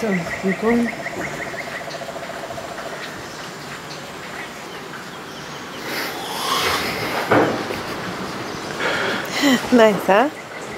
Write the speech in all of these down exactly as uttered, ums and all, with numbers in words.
Nice, huh?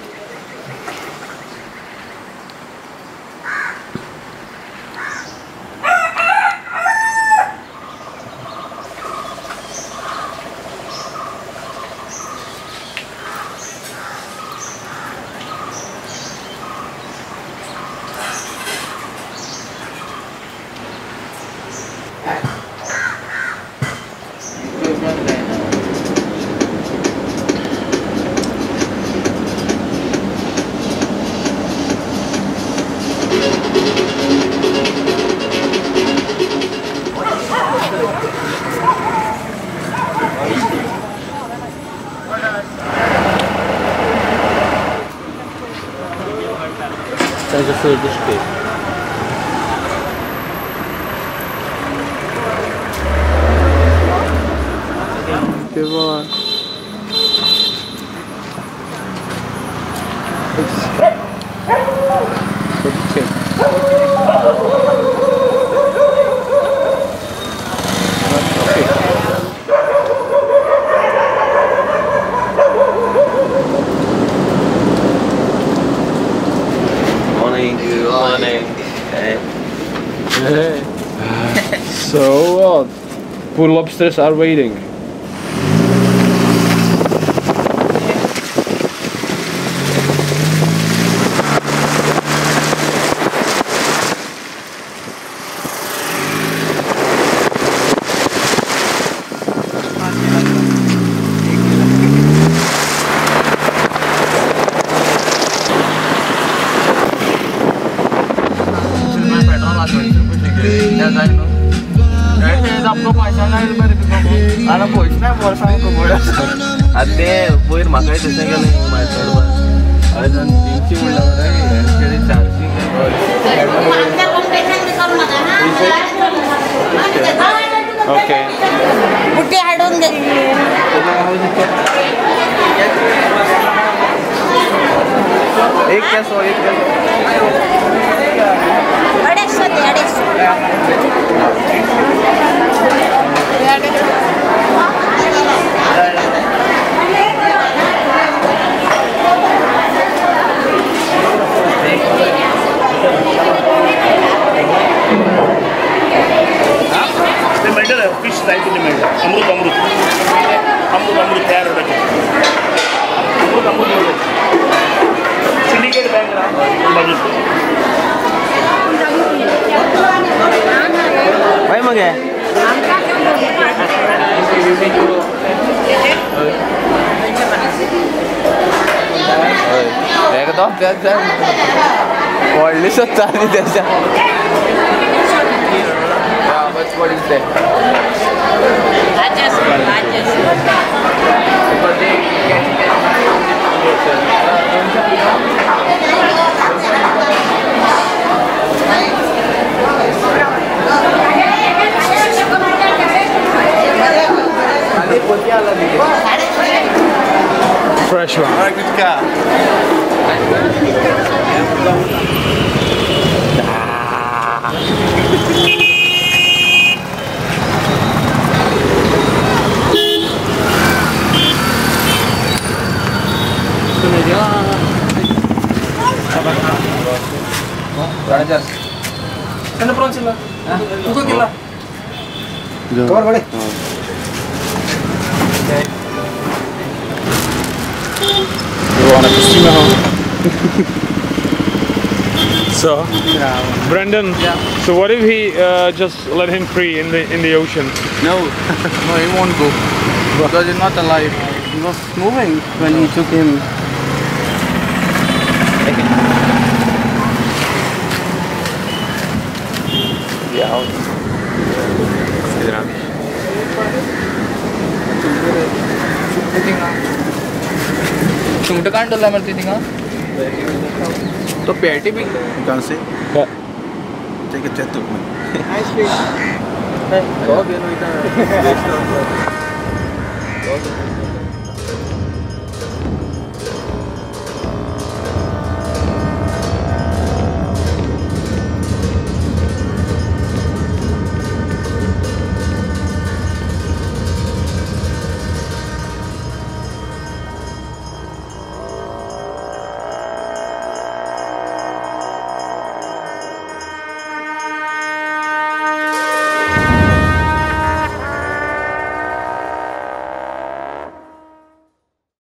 Estás a sair do espelho. Que bom. Hey. So, uh, poor lobsters are waiting. Anak boys na more sa ko bola. Ate, poir makai desa ke nahi mai tarwa. Adan tinchi mula rahe, kede charging Okay. Putti hadonge. एक क्या सौ एक क्या अढ़ाईसौ दे अढ़ाईसौ fish size limit अमृत अमृत अमृत अमृत तैयार हो रहा है अमृत अमृत सिंडिकेट बैंक ना बजट भाई मगे एक तो त्याचा पडली सत्ता आणि त्याच्या What's what is that? Largest, largest. But they can Fresh one. Alright, good car. Rajas. Sana pron sila. Tuko kila. Cover bade. Okay. You want to see me home? So, Brendan. Yeah. So what if he uh, just let him free in the in the ocean? No, no, he won't go because he's not alive. He was moving when he took him. Yeah. Chungta can't do lemon thing, huh? तो पेटी भी कहाँ से? Take a chat to me. Nice fish. Hey, go again with the.